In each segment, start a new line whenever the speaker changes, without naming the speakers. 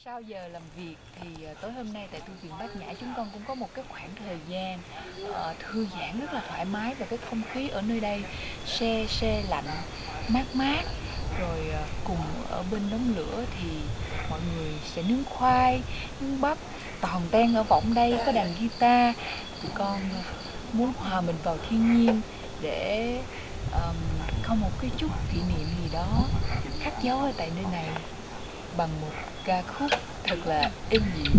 Sau giờ làm việc thì tối hôm nay tại Thư viện Bát Nhã chúng con cũng có một cái khoảng thời gian thư giãn rất là thoải mái, và cái không khí ở nơi đây se se lạnh, mát mát. Rồi cùng ở bên đống lửa thì mọi người sẽ nướng khoai, nướng bắp, toàn ten ở võng đây có đàn guitar. Tụi con muốn hòa mình vào thiên nhiên để có một cái chút kỷ niệm gì đó khắc dấu ở tại nơi này bằng một ca khúc thật là êm dịu.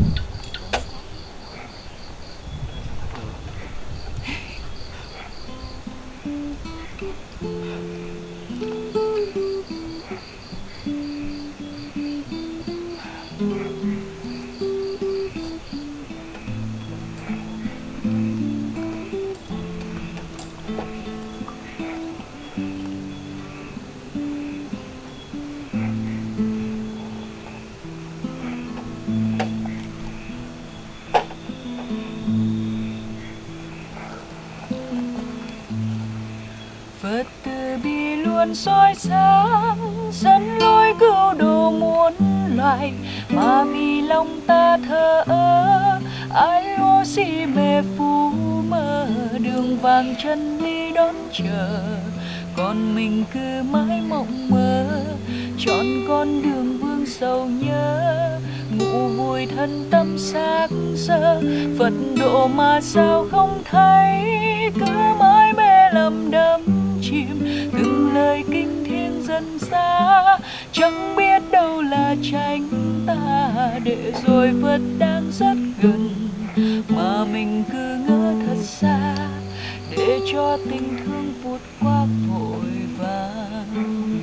Phật từ bi luôn soi sáng, dẫn lối cứu độ muôn loài, mà vì lòng ta thờ ơ, ai ô si mê phù mờ, đường vàng chân đi đón chờ, còn mình cứ mãi mộng mơ, chọn con đường vương sầu nhớ, ngủ vùi thân tâm xác xơ, Phật độ mà sao không thấy, cứ mãi mê lầm đắm chìm, từng lời kinh thiêng dần xa, chẳng biết đâu là tránh ta, để rồi Phật đang rất gần, mà mình cứ ngỡ thật xa, để cho tình thương vụt qua vội vàng.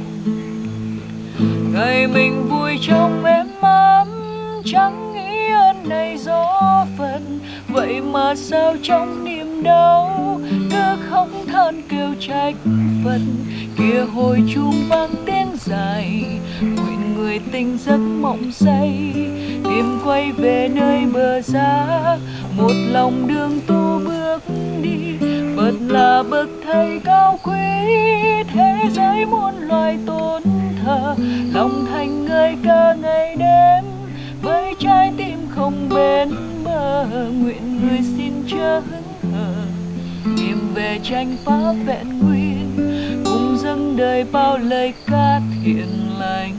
Ngày mình vui trong êm ấm, chẳng nghĩ ơn này do phận, vậy mà sao trong niềm đau cứ khóc than kêu trách phận. Kia hồi chuông vang tiếng dài, nguyện người tình giấc mộng say, tìm quay về nơi bờ giá, một lòng đường tu bước đi. Phật là bậc thầy cao quý, thế giới muôn loài tôn thờ, lòng thành người ca ngày đêm, với trái tim không bên bờ, nguyện người xin chớ hững hờ, niềm về tranh pháp vẹn nguyên, cùng dâng đời bao lời ca thiện lành.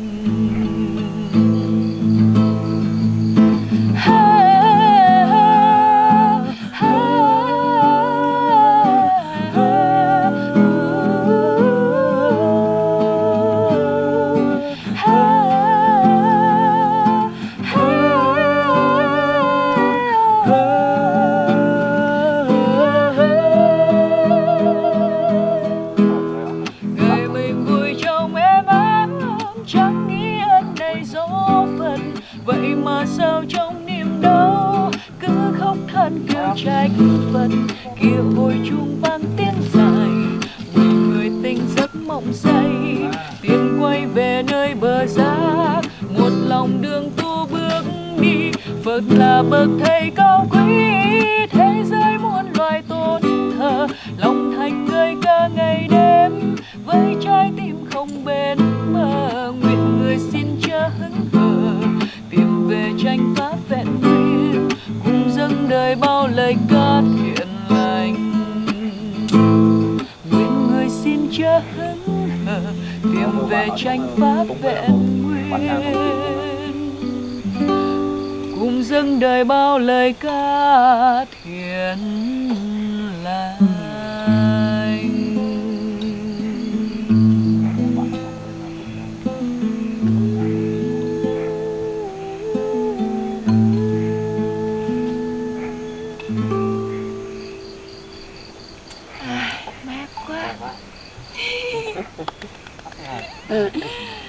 Vậy mà sao trong niềm đau cứ khóc than kêu trách phận. Kia hồi chuông vang tiếng dài, người tình giấc mộng say, tìm quay về nơi bờ giá, một lòng đường tu bước đi. Phật là bậc thầy cao quý, thế giới muôn loài tôn thờ, lòng thành người ca ngày đêm, với trái tim không bên bờ, nguyện người xin chớ hững hờ, tìm về tranh pháp vẹn nguyên, cùng dâng đời bao lời ca thiện lành. Nguyện người xin chớ hững hờ, tìm về tranh pháp vẹn nguyên, cùng dâng đời bao lời ca thiện lành. Mát quá.